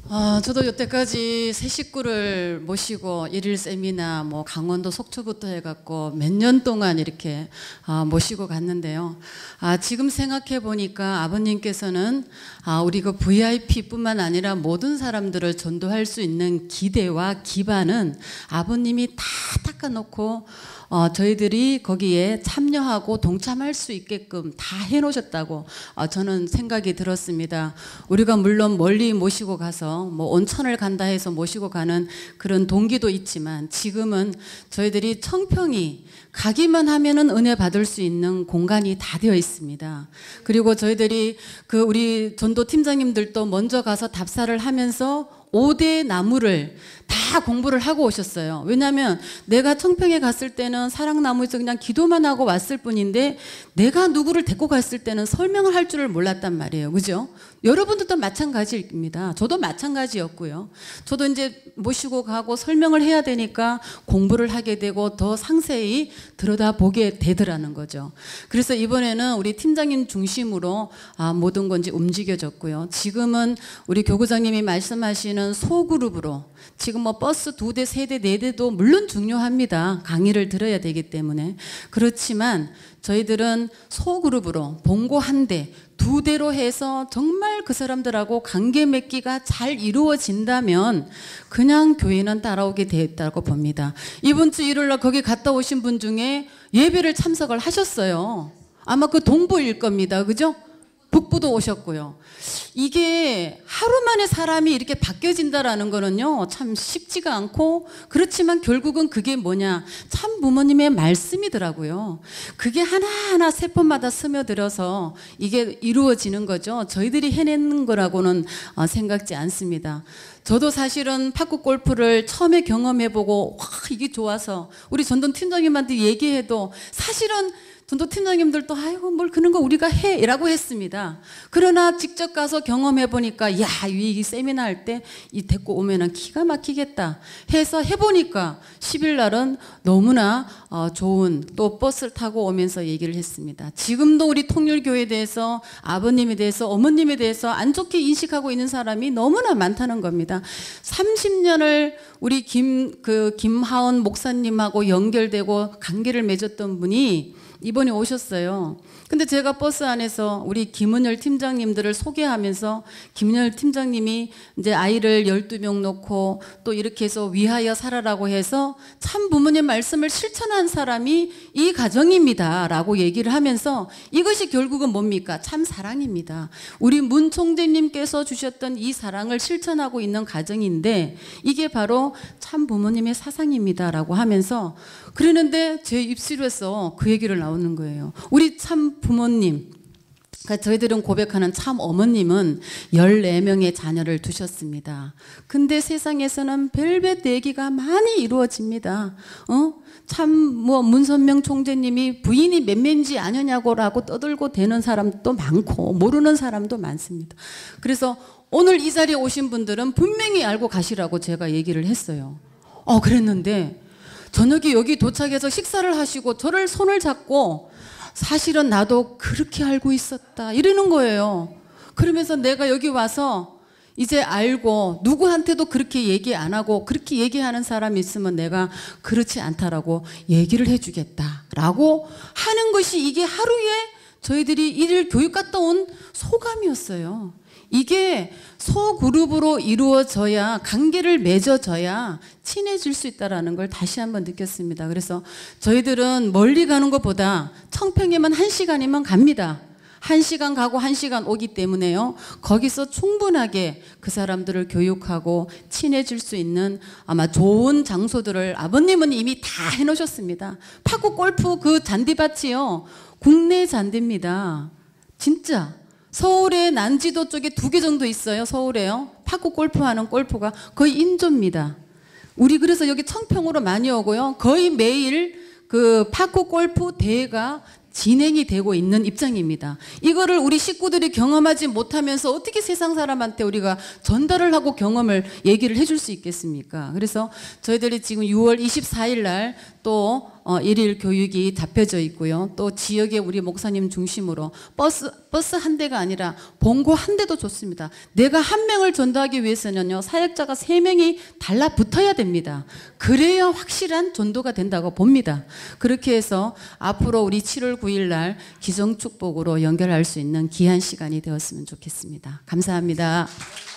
저도 여태까지 새 식구를 모시고 일일 세미나 뭐 강원도 속초부터 해갖고 몇 년 동안 이렇게 모시고 갔는데요. 지금 생각해 보니까 아버님께서는 우리 그 VIP뿐만 아니라 모든 사람들을 전도할 수 있는 기대와 기반은 아버님이 다 닦아놓고 저희들이 거기에 참여하고 동참할 수 있게끔 다 해놓으셨다고 저는 생각이 들었습니다. 우리가 물론 멀리 모시고 가서 뭐 온천을 간다 해서 모시고 가는 그런 동기도 있지만 지금은 저희들이 청평이 가기만 하면은 은혜 받을 수 있는 공간이 다 되어 있습니다. 그리고 저희들이 우리 전도 팀장님들도 먼저 가서 답사를 하면서 5대 나무를 다 공부를 하고 오셨어요. 왜냐하면 내가 청평에 갔을 때는 사랑나무에서 그냥 기도만 하고 왔을 뿐인데 내가 누구를 데리고 갔을 때는 설명을 할 줄을 몰랐단 말이에요. 그죠? 여러분들도 마찬가지입니다. 저도 마찬가지였고요. 저도 이제 모시고 가고 설명을 해야 되니까 공부를 하게 되고 더 상세히 들여다보게 되더라는 거죠. 그래서 이번에는 우리 팀장님 중심으로 모든 건지 움직여졌고요. 지금은 우리 교구장님이 말씀하시는 소그룹으로 지금 뭐 버스 2대, 3대, 4대도 물론 중요합니다. 강의를 들어야 되기 때문에. 그렇지만 저희들은 소그룹으로 봉고 1대, 2대로 해서 정말 그 사람들하고 관계 맺기가 잘 이루어진다면 그냥 교회는 따라오게 되었다고 봅니다. 이번 주 일요일날 거기 갔다 오신 분 중에 예배를 참석을 하셨어요. 아마 그 동부일 겁니다. 그죠? 북부도 오셨고요. 이게 하루 만에 사람이 이렇게 바뀌어진다라는 거는요, 참 쉽지가 않고, 그렇지만 결국은 그게 뭐냐, 참 부모님의 말씀이더라고요. 그게 하나하나 세포마다 스며들어서 이게 이루어지는 거죠. 저희들이 해내는 거라고는 생각지 않습니다. 저도 사실은 팝구 골프를 처음에 경험해보고 와 이게 좋아서 우리 전동 팀장님한테 얘기해도 사실은 전도 팀장님들도 아이고 뭘 그런 거 우리가 해 라고 했습니다. 그러나 직접 가서 경험해 보니까 야 이 세미나 할 때 이 데리고 오면은 기가 막히겠다 해서 해보니까 10일 날은 너무나 좋은 또 버스를 타고 오면서 얘기를 했습니다. 지금도 우리 통일교회에 대해서 아버님에 대해서 어머님에 대해서 안 좋게 인식하고 있는 사람이 너무나 많다는 겁니다. 30년을 우리 김하원 목사님하고 연결되고 관계를 맺었던 분이 이번에 오셨어요. 근데 제가 버스 안에서 우리 김은열 팀장님들을 소개하면서 김은열 팀장님이 이제 아이를 12명 놓고 또 이렇게 해서 위하여 살아라고 해서 참 부모님 말씀을 실천한 사람이 이 가정입니다 라고 얘기를 하면서 이것이 결국은 뭡니까? 참 사랑입니다. 우리 문 총재님께서 주셨던 이 사랑을 실천하고 있는 가정인데 이게 바로 참 부모님의 사상입니다 라고 하면서 그러는데 제 입술에서 그 얘기를 나오는 거예요. 우리 참 부모님, 그러니까 저희들은 고백하는 참 어머님은 14명의 자녀를 두셨습니다. 근데 세상에서는 별별 얘기가 많이 이루어집니다. 참 뭐 문선명 총재님이 부인이 몇 명인지 아느냐고라고 떠들고 대는 사람도 많고 모르는 사람도 많습니다. 그래서 오늘 이 자리에 오신 분들은 분명히 알고 가시라고 제가 얘기를 했어요. 그랬는데 저녁에 여기 도착해서 식사를 하시고 저를 손을 잡고 사실은 나도 그렇게 알고 있었다 이러는 거예요. 그러면서 내가 여기 와서 이제 알고 누구한테도 그렇게 얘기 안 하고 그렇게 얘기하는 사람이 있으면 내가 그렇지 않다라고 얘기를 해주겠다라고 하는 것이 이게 하루에 저희들이 일일 교육 갔다 온 소감이었어요. 이게 소그룹으로 이루어져야 관계를 맺어져야 친해질 수 있다는 걸 다시 한번 느꼈습니다. 그래서 저희들은 멀리 가는 것보다 청평에만 1시간이면 갑니다. 1시간 가고 1시간 오기 때문에요. 거기서 충분하게 그 사람들을 교육하고 친해질 수 있는 아마 좋은 장소들을 아버님은 이미 다 해놓으셨습니다. 파구 골프 그 잔디밭이요. 국내 잔디입니다. 진짜. 서울의 난지도 쪽에 2개 정도 있어요. 서울에요. 파구 골프하는 골프가 거의 인조입니다. 우리 그래서 여기 청평으로 많이 오고요. 거의 매일 그 파구 골프 대회가 진행이 되고 있는 입장입니다. 이거를 우리 식구들이 경험하지 못하면서 어떻게 세상 사람한테 우리가 전달을 하고 경험을 얘기를 해줄 수 있겠습니까? 그래서 저희들이 지금 6월 24일 날 또 일일 교육이 잡혀져 있고요. 또 지역의 우리 목사님 중심으로 버스 한 대가 아니라 봉고 한 대도 좋습니다. 내가 한 명을 전도하기 위해서는요, 사역자가 3명이 달라붙어야 됩니다. 그래야 확실한 전도가 된다고 봅니다. 그렇게 해서 앞으로 우리 7월 9일 날 기성축복으로 연결할 수 있는 귀한 시간이 되었으면 좋겠습니다. 감사합니다.